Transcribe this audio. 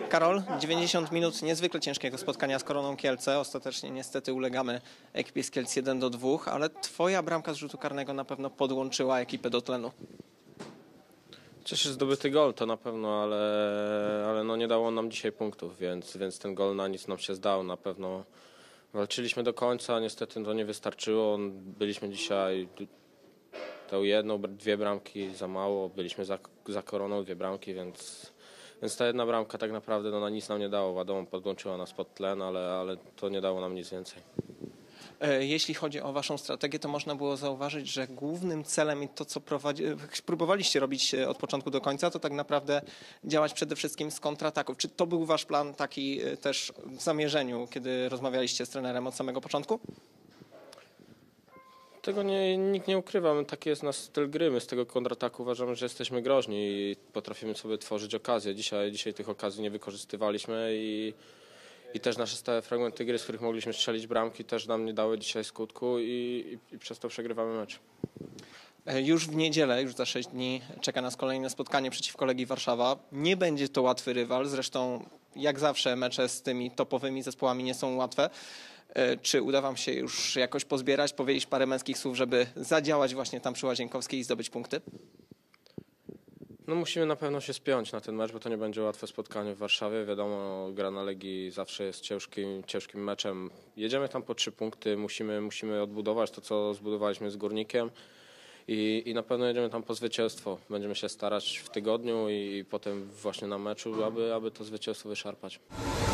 Karol, 90 minut niezwykle ciężkiego spotkania z Koroną Kielce. Ostatecznie niestety ulegamy ekipie z Kielc 1-2, ale twoja bramka z rzutu karnego na pewno podłączyła ekipę do tlenu. Cieszy zdobyty gol to na pewno, ale no nie dało nam dzisiaj punktów, więc ten gol na nic nam się zdał. Na pewno walczyliśmy do końca, niestety to nie wystarczyło. Byliśmy dzisiaj tą jedną, dwie bramki za mało, byliśmy za Koroną, dwie bramki, więc ta jedna bramka tak naprawdę na nic nam nie dało. Wiadomo, podłączyła nas pod tlen, ale to nie dało nam nic więcej. Jeśli chodzi o waszą strategię, to można było zauważyć, że głównym celem i to, co próbowaliście robić od początku do końca, to tak naprawdę działać przede wszystkim z kontrataków. Czy to był wasz plan taki też w zamierzeniu, kiedy rozmawialiście z trenerem od samego początku? Tego nikt nie ukrywa, taki jest nasz styl gry. My z tego kontrataku uważamy, że jesteśmy groźni i potrafimy sobie tworzyć okazje. Dzisiaj tych okazji nie wykorzystywaliśmy i też nasze stałe fragmenty gry, z których mogliśmy strzelić bramki, też nam nie dały dzisiaj skutku i przez to przegrywamy mecz. Już w niedzielę, już za 6 dni czeka nas kolejne spotkanie przeciwko Legii Warszawa. Nie będzie to łatwy rywal, zresztą jak zawsze mecze z tymi topowymi zespołami nie są łatwe. Czy uda wam się już jakoś pozbierać, powiedzieć parę męskich słów, żeby zadziałać właśnie tam przy Łazienkowskiej i zdobyć punkty? No musimy na pewno się spiąć na ten mecz, bo to nie będzie łatwe spotkanie w Warszawie. Wiadomo, gra na Legii zawsze jest ciężkim meczem. Jedziemy tam po 3 punkty, musimy odbudować to, co zbudowaliśmy z Górnikiem i na pewno jedziemy tam po zwycięstwo. Będziemy się starać w tygodniu i potem właśnie na meczu, aby to zwycięstwo wyszarpać.